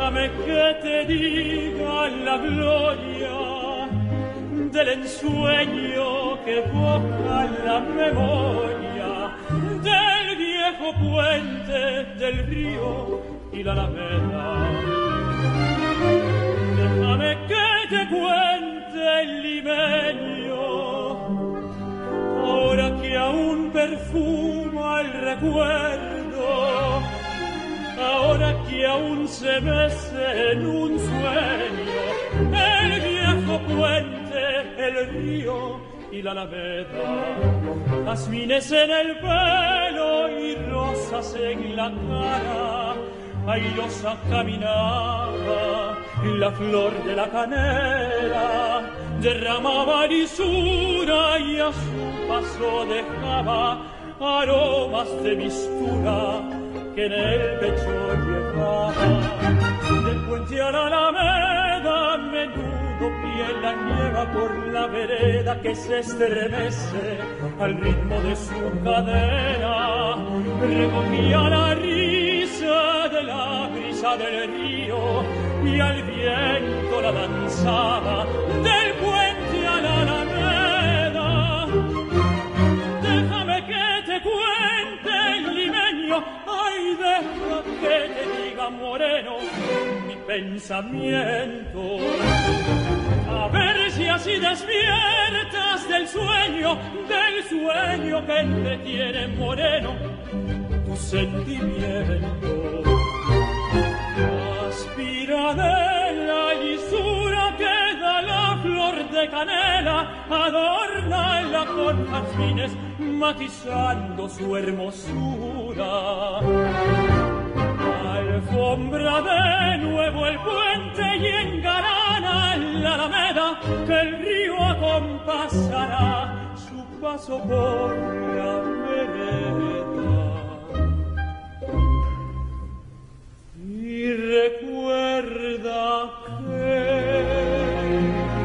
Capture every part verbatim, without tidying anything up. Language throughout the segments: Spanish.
Déjame que te diga la gloria del ensueño que evoca la memoria del viejo puente del río y la alameda. Déjame que te cuente el limeño, ahora que aún perfuma el recuerdo, ahora que aún se mece en un sueño el viejo puente, el río y la alameda. Jazmines en el pelo y rosas en la cara, airosa caminaba la flor de la canela, derramaba lisura y a su paso dejaba aromas de mistura que en el pecho llevaba. Del puente a la alameda, menudo pie la nieva por la vereda que se estremece al ritmo de su cadera. Recogía la risa de la brisa del río y al viento la danzaba del puente a la alameda. Déjame que te cuente el limeño, ay, deja que te diga moreno mi pensamiento. A ver si así despiertas del sueño, del sueño que entretiene moreno tu sentimiento. Aspira de la lisura que da la flor de canela, adórnala con jazmines matizando su hermosura. Alfombra de nuevo el puente y engalana la alameda, que el río acompasará su paso por la vereda. Y recuerda que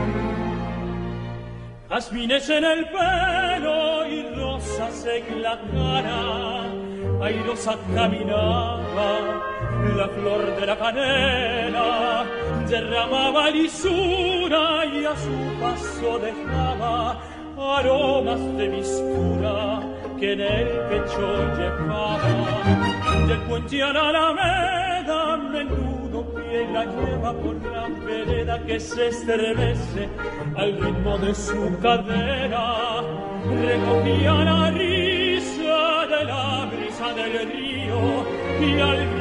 jazmines en el pelo y rosas en la cara, airosa caminaba la flor de la canela, derramaba lisura y a su paso dejaba aromas de mistura que en el pecho llevaba. Del puente a la alameda, menudo pie la lleva por la vereda que se estremece al ritmo de su cadera. Recogía la risa de la brisa del río y al